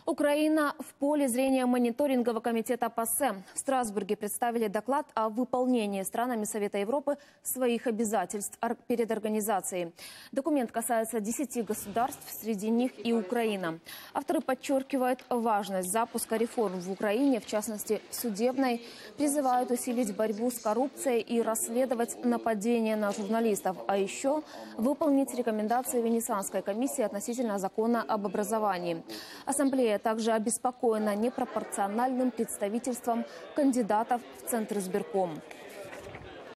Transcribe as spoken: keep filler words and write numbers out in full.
Украина в поле зрения мониторингового комитета ПАСЕ. В Страсбурге представили доклад о выполнении странами Совета Европы своих обязательств перед организацией. Документ касается десяти государств, среди них и Украина. Авторы подчеркивают важность запуска реформ в Украине, в частности судебной, призывают усилить борьбу с коррупцией и расследовать нападения на журналистов, а еще выполнить рекомендации Венецианской комиссии относительно закона об образовании. Ассамблея также обеспокоена непропорциональным представительством кандидатов в Центр избирком.